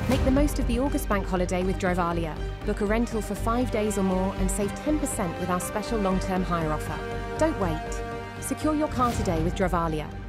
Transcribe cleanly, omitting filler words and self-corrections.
Make the most of the August bank holiday with Drivarlia. Book a rental for 5 days or more and save 10% with our special long-term hire offer. Don't wait. Secure your car today with Drivarlia.